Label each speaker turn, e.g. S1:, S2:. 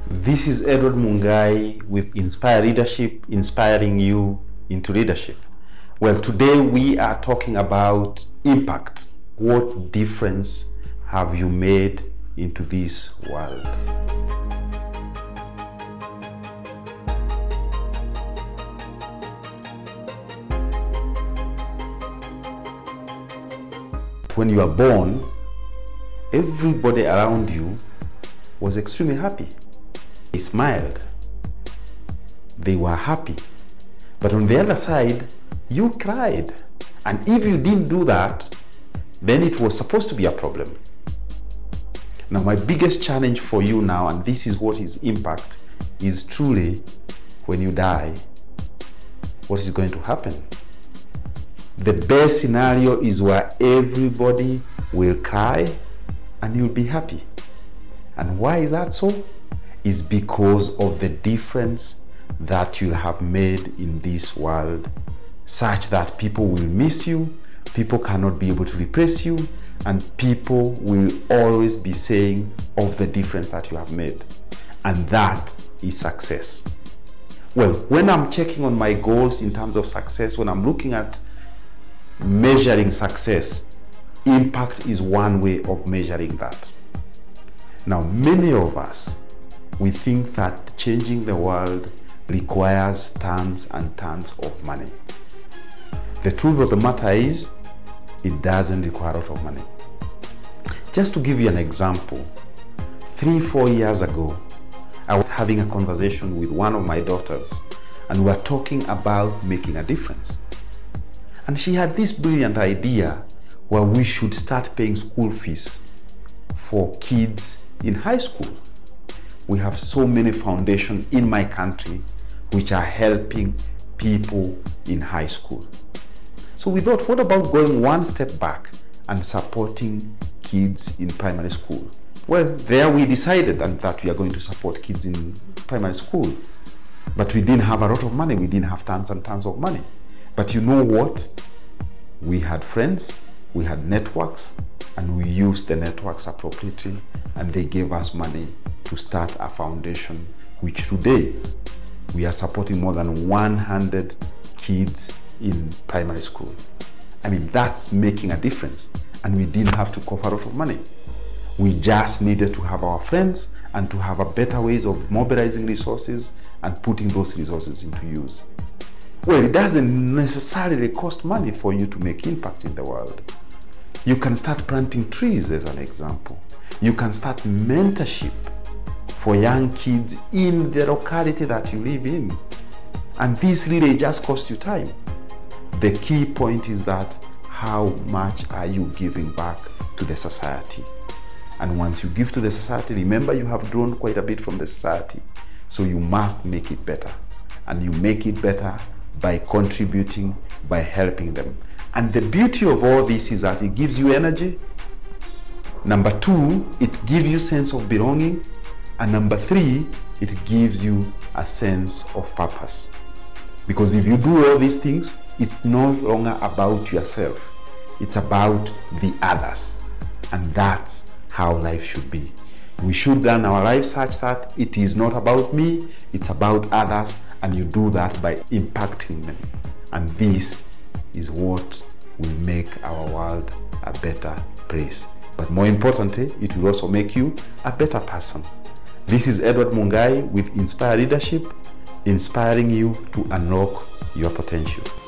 S1: This is Edward Mungai with Inspire Leadership, inspiring you into leadership. Well, today we are talking about impact. What difference have you made into this world? When you are born, everybody around you was extremely happy. They smiled, they were happy, but on the other side, you cried. And if you didn't do that, then it was supposed to be a problem. Now, my biggest challenge for you now, and this is what is impact, is truly when you die, what is going to happen? The best scenario is where everybody will cry and you'll be happy. And why is that so? Is because of the difference that you'll have made in this world, such that people will miss you, people cannot be able to replace you, and people will always be saying of the difference that you have made. And that is success. Well, when I'm checking on my goals in terms of success, when I'm looking at measuring success, impact is one way of measuring that. Now, many of us, we think that changing the world requires tons and tons of money. The truth of the matter is, it doesn't require a lot of money. Just to give you an example, 3-4 years ago, I was having a conversation with one of my daughters, and we were talking about making a difference. And she had this brilliant idea where we should start paying school fees for kids in high school. We have so many foundations in my country which are helping people in high school. So we thought, what about going one step back and supporting kids in primary school? Well, there we decided that we are going to support kids in primary school. But we didn't have a lot of money. We didn't have tons and tons of money. But you know what? We had friends, we had networks, and we used the networks appropriately, and they gave us money to start a foundation, which today we are supporting more than 100 kids in primary school. I mean, that's making a difference, and we didn't have to cover a lot of money. We just needed to have our friends and to have a better ways of mobilizing resources and putting those resources into use. Well, it doesn't necessarily cost money for you to make impact in the world. You can start planting trees as an example. You can start mentorship for young kids in the locality that you live in. And this really just costs you time. The key point is that how much are you giving back to the society? And once you give to the society, remember you have drawn quite a bit from the society. So you must make it better. And you make it better by contributing, by helping them. And the beauty of all this is that it gives you energy. Number 2, it gives you sense of belonging. And number 3, it gives you a sense of purpose. Because if you do all these things, it's no longer about yourself. It's about the others. And that's how life should be. We should run our lives such that it is not about me, it's about others, and you do that by impacting them. And this is what will make our world a better place. But more importantly, it will also make you a better person. This is Edward Mungai with Inspire Leadership, inspiring you to unlock your potential.